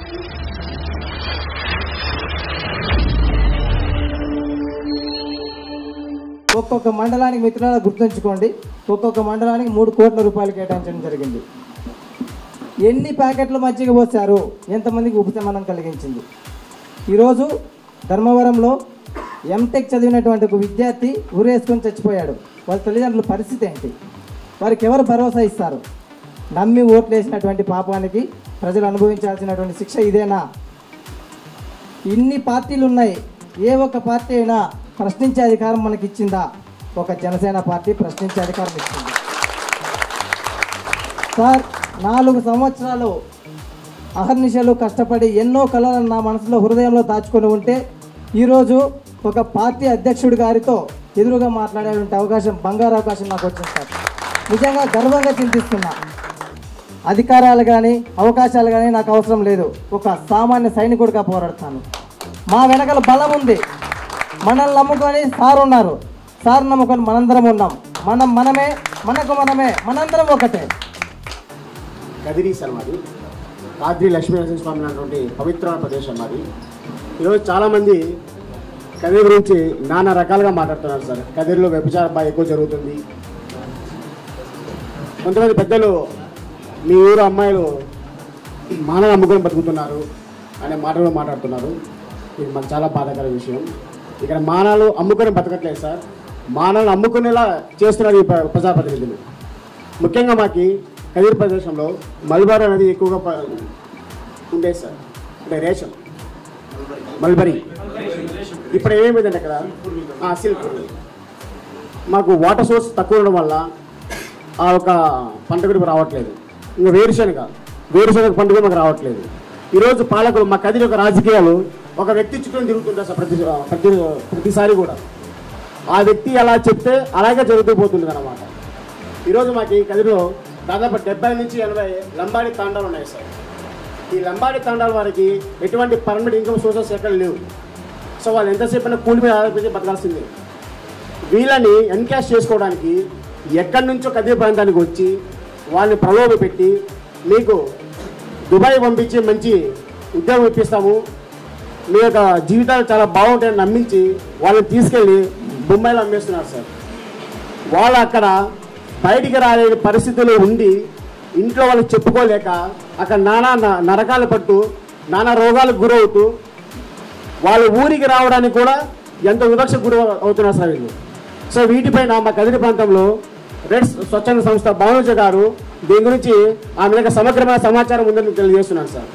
ఒక్కొక్క మండలానికి మిత్రులారా గుర్తుంచుకోండి, ఒక్కొక్క మండలానికి 3 కోట్ల రూపాయలు కేటాయించడం జరిగింది. ఎన్ని ప్యాకెట్లు మజ్జిగ పోసారు, ఎంతమందికి ఉపశమనం కలిగించింది? ఈరోజు ధర్మవరంలో ఎంటెక్ చదివినటువంటి ఒక విద్యార్థి ఊరేసుకొని చచ్చిపోయాడు. వాళ్ళ తల్లిదండ్రుల పరిస్థితి ఏంటి? వారికి ఎవరు భరోసా ఇస్తారు? నమ్మి ఓట్లు వేసినటువంటి పాపానికి ప్రజలు అనుభవించాల్సినటువంటి శిక్ష ఇదేనా? ఇన్ని పార్టీలు ఉన్నాయి, ఏ ఒక్క పార్టీ అయినా ప్రశ్నించే అధికారం మనకి ఇచ్చిందా? ఒక జనసేన పార్టీ ప్రశ్నించే అధికారం ఇచ్చింది. సార్, 4 సంవత్సరాలు అహర్నిశలు కష్టపడి ఎన్నో కళలను నా మనసులో హృదయంలో దాచుకొని ఉంటే ఈరోజు ఒక పార్టీ అధ్యక్షుడి గారితో ఎదురుగా మాట్లాడేటువంటి అవకాశం, బంగారు అవకాశం నాకు వచ్చింది సార్. నిజంగా గర్వంగా చింతిస్తున్నా. అధికారాలు కానీ అవకాశాలు కానీ నాకు అవసరం లేదు. ఒక సామాన్య సైనికుడిగా పోరాడతాను. మా వెనకాల బలం ఉంది. మనల్ని నమ్ముకొని సార్ ఉన్నారు. సార్ నమ్ముకొని మనందరం ఉన్నాం. మనమే మనందరం ఒకటే. కదిరి సార్ మాది కాద్రి లక్ష్మీనరసింహ స్వామి అన్నటువంటి పవిత్రమైన ప్రదేశం మాది. ఈరోజు చాలామంది కదిరి గురించి నానా రకాలుగా మాట్లాడుతున్నారు సార్. కదిరిలో వ్యభిచారం బాగా ఎక్కువ జరుగుతుంది. కొంతమంది పెద్దలు మీ ఊరు అమ్మాయిలు మానవ అమ్ముకొని బతుకుతున్నారు అనే మాటలు మాట్లాడుతున్నారు. ఇది మాకు చాలా బాధాకర విషయం. ఇక్కడ మానవులు అమ్ముకొని బతకట్లేదు సార్, మానవులు అమ్ముకునేలా చేస్తున్నారు ఈ ప్రజాప్రతినిధులు. ముఖ్యంగా మాకు కదిరి ప్రదేశంలో మల్బరీ అనేది ఎక్కువగా ఉండేది సార్. అంటే రేషన్ మల్బరీ. ఇప్పుడు ఏమేమిందంటే అక్కడ సిల్క్. మాకు వాటర్ సోర్స్ తక్కువ ఉండడం వల్ల ఆ ఒక పంట కూడా రావట్లేదు. ఇంకా వేరుశనగ పంట కూడా మాకు రావట్లేదు. ఈరోజు పాలకులు మా కదిరి యొక్క రాజకీయాలు ఒక వ్యక్తి చుట్టూ తిరుగుతుంటారు సార్. ప్రతిసారి కూడా ఆ వ్యక్తి అలా చెప్తే అలాగే జరుగుతూ పోతుంది అన్నమాట. ఈరోజు మాకు ఈ కదిరిలో దాదాపు 70 నుంచి 80 లంబాడి తాండాలు ఉన్నాయి సార్. ఈ లంబాడి తాండాల వారికి ఎటువంటి పర్మనెంట్ ఇన్కమ్ సోర్సెస్ ఎక్కడ లేవు. సో వాళ్ళు ఎంతసేపు కూలి మీద ఆధారపడి బతకాల్సిందే. వీళ్ళని ఎన్కాష్ చేసుకోవడానికి ఎక్కడి నుంచో కదిరి ప్రాంతానికి వచ్చి వాళ్ళని ప్రలోభ పెట్టి మీకు దుబాయ్ పంపించి మంచి ఉద్యోగం ఇప్పిస్తాము, మీ యొక్క జీవితాలు చాలా బాగుంటాయని నమ్మించి వాళ్ళని తీసుకెళ్ళి బొంబాయిలో అమ్మేస్తున్నారు సార్. వాళ్ళు అక్కడ బయటికి రాలేని పరిస్థితులు ఉండి ఇంట్లో వాళ్ళకి చెప్పుకోలేక అక్కడ నానా నరకాలు పట్టు నానా రోగాలకు గురవుతూ వాళ్ళ ఊరికి రావడానికి కూడా ఎంతో వివక్షకు గురి అవుతున్నారు సార్ వీళ్ళు. సో వీటిపైన మా కదిరి ప్రాంతంలో రెడ్స్ స్వచ్ఛంద సంస్థ భానుజ గారు దీని గురించి ఆమె యొక్క సమగ్రమైన సమాచారం ఉందని తెలియజేస్తున్నాను సార్.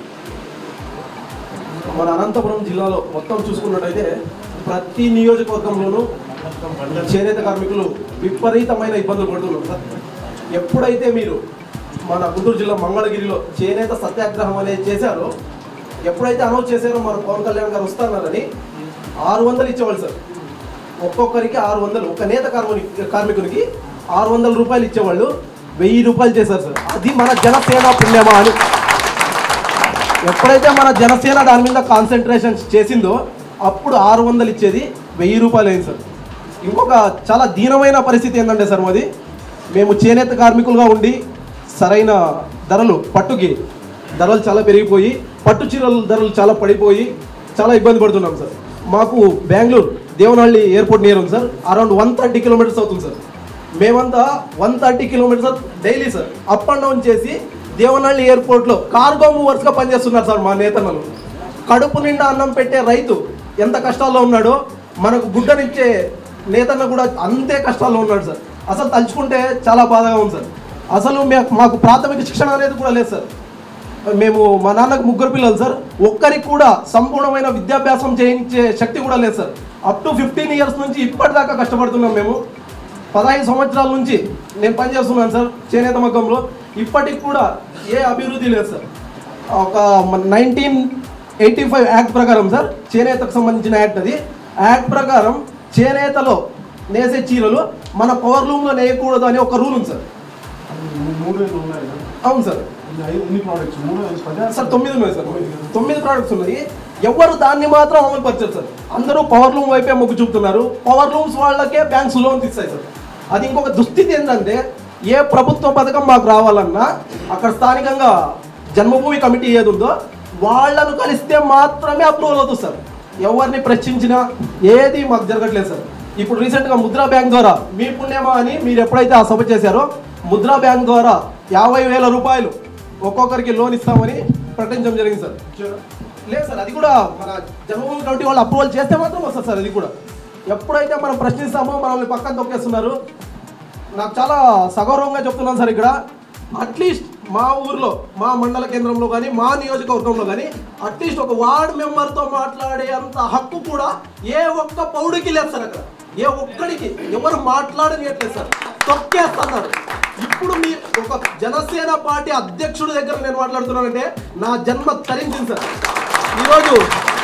మన అనంతపురం జిల్లాలో మొత్తం చూసుకున్నట్టయితే ప్రతి నియోజకవర్గంలోనూ చేనేత కార్మికులు విపరీతమైన ఇబ్బందులు పడుతున్నారు సార్. ఎప్పుడైతే మీరు మన గుంటూరు జిల్లా మంగళగిరిలో చేనేత సత్యాగ్రహం అనేది చేశారో, ఎప్పుడైతే అనౌన్స్ చేశారో మన పవన్ కళ్యాణ్ గారు వస్తున్నారని 600 ఇచ్చేవాళ్ళు సార్. ఒక్కొక్కరికి 600, ఒక నేత కార్మికునికి 600 రూపాయలు ఇచ్చేవాళ్ళు. 1000 రూపాయలు చేశారు సార్. అది మన జనసేన పుణ్యమా అని. ఎప్పుడైతే మన జనసేన దాని మీద కాన్సన్ట్రేషన్ చేసిందో అప్పుడు 600 ఇచ్చేది 1000 రూపాయలు అయింది సార్. ఇంకొక చాలా దీనమైన పరిస్థితి ఏంటంటే సార్, మాది మేము చేనేత కార్మికులుగా ఉండి సరైన ధరలు, పట్టుకి ధరలు చాలా పెరిగిపోయి పట్టు చీరల ధరలు చాలా పడిపోయి చాలా ఇబ్బంది పడుతున్నాం సార్. మాకు బెంగళూరు దేవనహళ్ళి ఎయిర్పోర్ట్ నియర్ ఉంది సార్. అరౌండ్ 130 కిలోమీటర్స్ అవుతుంది సార్. మేమంతా 130 kilometres daily sir up and down చేసి దేవనహళ్ళి ఎయిర్పోర్ట్లో కార్గో మూవర్స్గా పనిచేస్తున్నారు సార్ మా నేతన్నలు. కడుపు నిండా అన్నం పెట్టే రైతు ఎంత కష్టాల్లో ఉన్నాడో మనకు గుడ్డనిచ్చే నేతన్న కూడా అంతే కష్టాల్లో ఉన్నాడు సార్. అసలు తలుచుకుంటే చాలా బాధగా ఉంది సార్. అసలు మాకు ప్రాథమిక శిక్షణ అనేది కూడా లేదు సార్. మేము మా నాన్నకు 3 పిల్లలు సార్. ఒక్కరికి కూడా సంపూర్ణమైన విద్యాభ్యాసం చేయించే శక్తి కూడా లేదు సార్. అప్ టు 15 ఇయర్స్ నుంచి ఇప్పటిదాకా కష్టపడుతున్నాం మేము. 15 సంవత్సరాల నుంచి నేను పనిచేస్తున్నాను సార్ చేనేత మగ్గంలో. ఇప్పటికి కూడా ఏ అభివృద్ధి లేదు సార్. ఒక 1985 యాక్ట్ ప్రకారం సార్, చేనేతకు సంబంధించిన యాక్ట్ అది. యాక్ట్ ప్రకారం చేనేతలో నేసే చీరలు మన పవర్ లూమ్లో నేయకూడదు అని ఒక రూల్ ఉంది సార్. అవును సార్. సార్ 9 ఉన్నాయి సార్. 9 ప్రోడక్ట్స్ ఉన్నాయి. ఎవరు దాన్ని మాత్రం అమలు పరిచారు సార్. అందరూ పవర్ లూమ్ వైపే మొగ్గు చూపుతున్నారు. పవర్ లూమ్స్ వాళ్ళకే బ్యాంక్స్ లోన్స్ ఇస్తాయి సార్. అది ఇంకొక దుస్థితి ఏంటంటే, ఏ ప్రభుత్వ పథకం మాకు రావాలన్నా అక్కడ స్థానికంగా జన్మభూమి కమిటీ ఏది ఉందో వాళ్ళను కలిస్తే మాత్రమే అప్రూవల్ అవుతుంది సార్. ఎవరిని ప్రశ్నించినా ఏది మాకు జరగట్లేదు సార్. ఇప్పుడు రీసెంట్గా ముద్రా బ్యాంక్ ద్వారా మీ పుణ్యమా అని మీరు ఎప్పుడైతే ఆ సభ చేశారో ముద్రా బ్యాంక్ ద్వారా 50,000 రూపాయలు ఒక్కొక్కరికి లోన్ ఇస్తామని ప్రకటించడం జరిగింది సార్. లేదు సార్, అది కూడా మన జన్మభూమి కమిటీ వాళ్ళు అప్రూవల్ చేస్తే మాత్రం వస్తుంది సార్. అది కూడా ఎప్పుడైతే మనం ప్రశ్నిస్తామో మనల్ని పక్కన తొక్కేస్తున్నారు. నాకు చాలా సగౌరవంగా చెప్తున్నాను సార్. ఇక్కడ అట్లీస్ట్ మా ఊర్లో, మా మండల కేంద్రంలో కానీ, మా నియోజకవర్గంలో కానీ అట్లీస్ట్ ఒక వార్డు మెంబర్తో మాట్లాడే అంత హక్కు కూడా ఏ ఒక్క పౌడికి లేదు సార్. అక్కడ ఏ ఒక్కడికి ఎవరు మాట్లాడనియట్లేదు సార్, తొక్కేస్తున్నారు. ఇప్పుడు మీ ఒక జనసేన పార్టీ అధ్యక్షుడి దగ్గర నేను మాట్లాడుతున్నానంటే నా జన్మ తరించింది సార్. ఈరోజు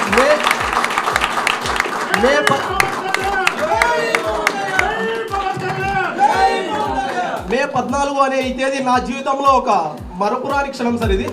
మే 14 అనే ఈ తేదీ నా జీవితంలో ఒక మరపురాని క్షణం సార్ ఇది.